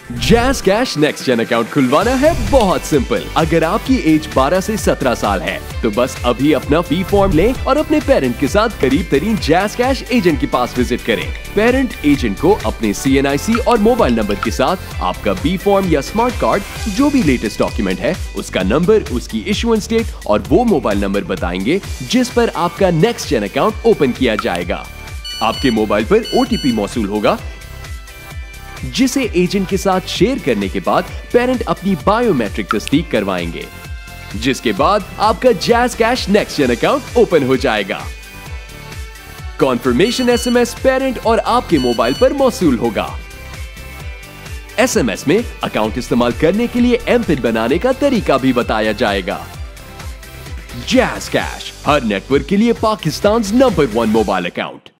Jazz cash next gen account खुलवाना है बहुत सिंपल। अगर आपकी एज 12 से 17 साल है तो बस अभी अपना फी फॉर्म लें और अपने पेरेंट के साथ करीब तरीन जैज कैश एजेंट के पास विजिट करें। पेरेंट एजेंट को अपने CNIC और मोबाइल नंबर के साथ आपका बी फॉर्म या स्मार्ट कार्ड, जो भी लेटेस्ट डॉक्यूमेंट है, उसका नंबर, उसकी इशुएंस डेट और वो मोबाइल नंबर बताएंगे जिस पर आपका नेक्स्ट जेन अकाउंट ओपन किया जाएगा। आपके मोबाइल पर OTP मौसूल होगा, जिसे एजेंट के साथ शेयर करने के बाद पेरेंट अपनी बायोमेट्रिक तस्दीक करवाएंगे, जिसके बाद आपका JazzCash next gen account open हो जाएगा। कॉन्फर्मेशन SMS पेरेंट और आपके मोबाइल पर मौसूल होगा। SMS में अकाउंट इस्तेमाल करने के लिए MPIN बनाने का तरीका भी बताया जाएगा। जैज कैश, हर नेटवर्क के लिए पाकिस्तान नंबर 1 मोबाइल अकाउंट।